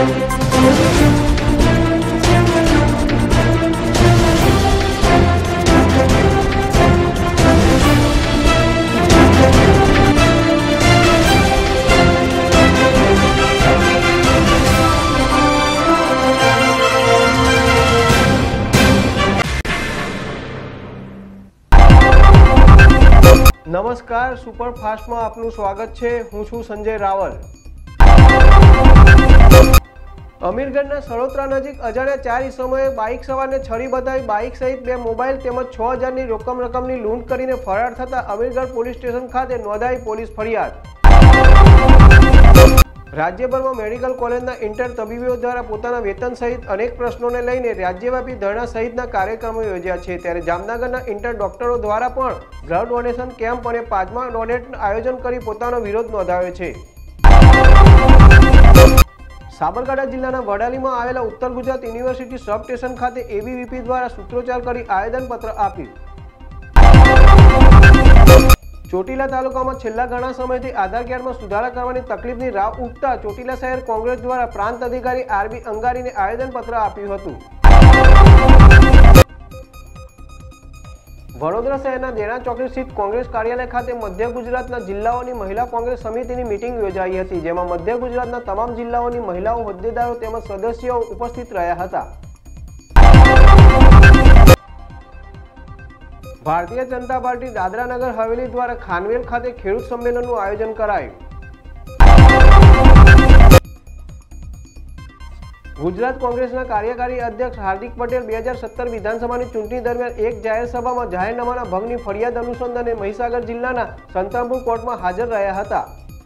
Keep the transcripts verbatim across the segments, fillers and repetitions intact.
नमस्कार, सुपरफास्ट में आपનું स्वागत है। हूँ छू संजय रावल। अमीरगढ़ना सड़ोत्रा नजीक अजाण्या चार ईसमोए बाइक सवार ने छड़ी बतावी बाइक सहित बे मोबाइल तेमज छ हजार की रोकम रकम की लूंट करीने फरार थता अमीरगढ़ पोलीस स्टेशन खाते नोंधाई पोलीस फरियाद। राज्यभर में मेडिकल कॉलेजना इंटर तबीबीओ द्वारा पोताना वेतन सहित अनेक प्रश्नों ने लईने राज्यव्यापी धरना सहितना कार्यक्रमों योज्या छे। त्यारे जामनगरना इंटर डॉक्टरों द्वारा पण ब्लड डोनेशन केम्प और प्लाज्मा डोनेट आयोजन करी पोतानो विरोध नोंधाव्यो छे। साबरकांठा जिल्लाना वडाली में आवेला Uttar Gujarat university sub station खाते एबीवीपी द्वारा सूत्रोच्चार करी आवेदनपत्र आप्युं। ચોટીલા તાલુકામાં છેલ્લા ઘણા સમયથી આધાર કાર્ડમાં સુધારા કરવાની તકલીફની રાહ ઉઠતા ચોટીલા શહેર કોંગ્રેસ દ્વારા પ્રાંત અધિકારી આરબી અંગારીને આવેદનપત્ર આપ્યું હતું। વડોદરા શહેરના દેણા ચોકડી સ્થિત કોંગ્રેસ કાર્યાલય ખાતે મધ્ય ગુજરાતના જિલ્લાઓની મહિલા કોંગ્રેસ સમિતિની મીટિંગ યોજાઈ હતી, જેમાં મધ્ય ગુજરાતના તમામ જિલ્લાઓની મહિલાઓ હોદ્દેદારો તેમજ સદસ્યો ઉપસ્થિત રહ્યા હતા। भारतीय जनता पार्टी दादरा नगर हवेली द्वारा खानवेल खाते खेडूत सम्मेलन आयोजन करायु। गुजरात कांग्रेस कार्यकारी अध्यक्ष हार्दिक पटेल दो हज़ार सत्तर विधानसभा चूंटणी दरमियान एक जाहिर सभा में जाहिरनामा भंगनी फरियाद अनुसंधाने महीसागर जिल्लाना संतरामपुर कोर्ट में हाजर रह्या हता।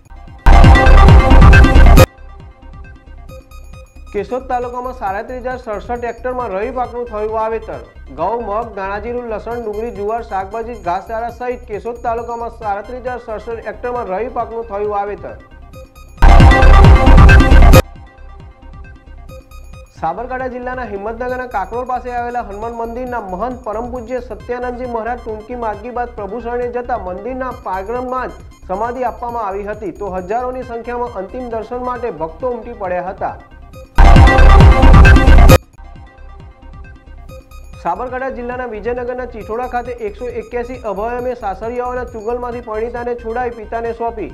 केशोद तालुका में साड़ीस हजार सड़सठ हेक्टर में रवी पाकनुं थयुं वावेतर। घઉં, मग, दाणाजीरुं, लसण, डूंगरी, जुवार, शाकभाजी, घासचारा सहित केशोद तालुका में साड़ीस हजार सड़सठ हेक्टर में रवी पाकनुं थयुं वावेतर। साबरकांठा जिल्लाना हिम्मतनगरना काकरोल पासे आवेला हनुमान मंदिरना महंत परम पूज्य सत्यानंदजी महाराज टूंकी मार्गी बाद प्रभु शरणे जता मंदिरना प्रांगणमां ज समाधि आपवामां आवी हती, तो हजारोनी संख्यामां अंतिम दर्शन माटे भक्तो उमटी पड्या हता। साबरकांठा जिल्लाना विजयनगरना चीठोड़ा खाते एक सौ एक्यासी अभय सासरियाओना चुगलमांथी परिणीताने छुड़ाई पिताने सौंपी।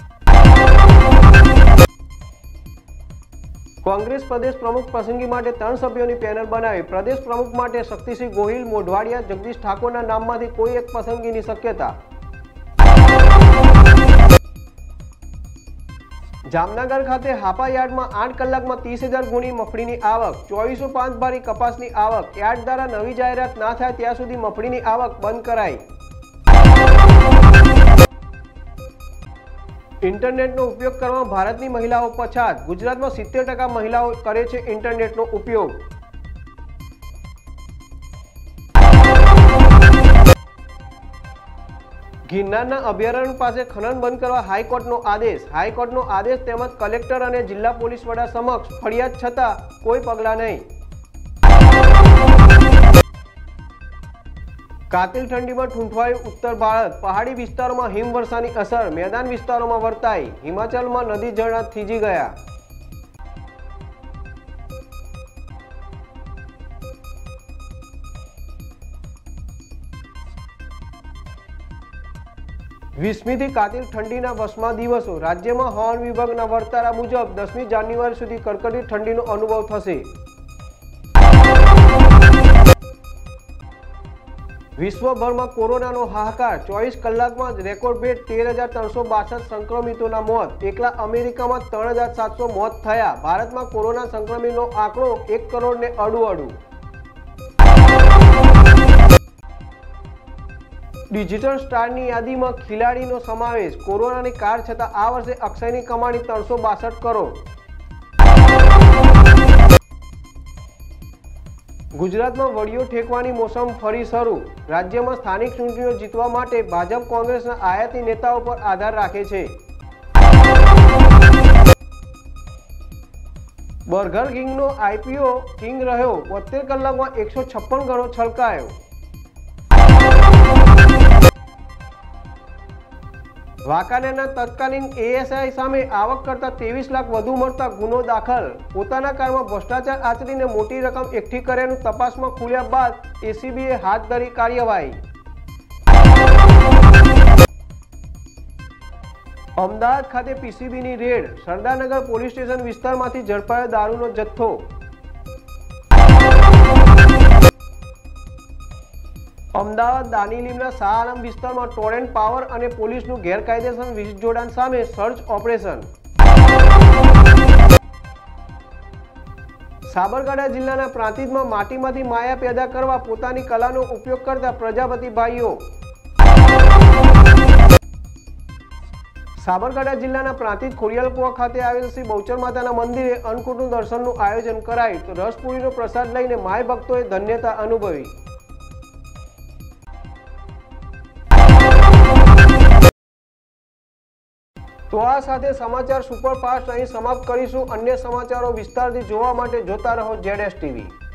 कांग्रेस प्रदेश प्रमुख पसंदगी माटे त्रण सभ्योनी पेनल बनावी। प्रदेश प्रमुख माटे शक्तिसिंह गोहिल, मोढवाडिया, जगदीश ठाकोरना नाममांथी कोई एक पसंदगीनी शक्यता। जामनगर खाते हापा यार्ड में आठ कलाक में तीस हजार गुणी मफळीनी आवक। चौवीसो पांच बारी कपासनी आवक। यार्ड द्वारा नवी जाहेरात ना थाय त्यां सुधी मफळीनी आवक बंद कराई। इंटरनेटनो उपयोग करवा भारतनी महिलाओं पछात। गुजरात में सित्तेर टका महिलाओं करे छे इंटरनेटनो उपयोग। गिरनारना अभयारण्य पासे खनन बंद करवा हाईकोर्टनो आदेश। हाईकोर्टनो आदेश तेमज कलेक्टर और जिला पोलीस वडा समक्ष फरियाद छतां कोई पगला नहीं। कातिल ठंडी में ठूंठवायु उत्तर भारत। पहाड़ी विस्तारों में हिमवर्षानी असर मैदान विस्तारों में वर्ताई। हिमाचल में नदी झरना थीजी गया। वीसमी थी कातिल ठंडीना वसमा दिवसों। राज्य में हवामान विभागना वर्तारा मुजब दसमी जान्युआरी सुधी कड़कड़ी ठंडीनो अनुभव थशे। विश्वभर में कोरोनानो हाहाकार। चौबीस कलाक में रेकॉर्ड ब्रेक तेर हजार त्रण सौ बासठ संक्रमितों मौत। एकला अमेरिका में त्रण हजार सात सौ मौत थया। भारत में कोरोना संक्रमितों आंकड़ो एक करोड़ ने अड़ू अड़ू। डिजिटल स्टार यादी में खिलाड़ी नो समावेश। कोरोना की कार छता आ वर्षे अक्षय की कमाणी त्रण सौ बासठ करोड़। गुजरात में वड़ियो ठेकवानी मौसम फरी शुरू। राज्य में स्थानिक चूंटणीओ जीतवा माटे भाजप कांग्रेसना आयाती नेताओं पर आधार राखे छे। बर्गर किंगनो आईपीओ किंग रह्यो। बोतेर कलाक में एक सौ छप्पन गणो छलकायो। વાંકાનેરના તત્કાલીન એએસઆઈ સામે આવક કરતા ત્રેવીસ લાખ વધુ મળતા ગુનો દાખલ। પોતાના કારમાં ભ્રષ્ટાચાર આચરીને મોટી રકમ એકઠી કર્યાનું તપાસમાં ખુલ્યા બાદ એસીબીએ હાથ ધરી કાર્યવાહી। અમદાવાદ ખાતે પીસીબીની રેડ, સરદારનગર પોલીસ સ્ટેશન વિસ્તારમાંથી ઝડપાયો દારૂનો જથ્થો। અમદાવાદ દાનિલીમના શાહ આલમ વિસ્તારમાં ટોરેન્ટ પાવર અને પોલીસનું ગેરકાયદેસર વીજ જોડાણ સામે સર્ચ ઓપરેશન। સાબરકાંઠા જિલ્લાના પ્રાંતિજમાં માટીમાંથી માયા પેદા કરવા પોતાની કલાનો ઉપયોગ કરતા પ્રજાપતિ ભાઈઓ। સાબરકાંઠા જિલ્લાના પ્રાંતિજ ખોડિયાલકુવા ખાતે આવેલ શ્રી બહુચર માતાના મંદિરે અન્નકૂટ દર્શનનું આયોજન કરાયું તો રસપુરીનો પ્રસાદ લઈને માય ભક્તોએ ધન્યતા અનુભવી। તો આ સાથે સમાચાર સુપરફાસ્ટ અહીં સમાપ્ત કરીશું। અન્ય સમાચારો વિસ્તારથી જોવા માટે જોતા રહો ઝેડ એસ ટીવી।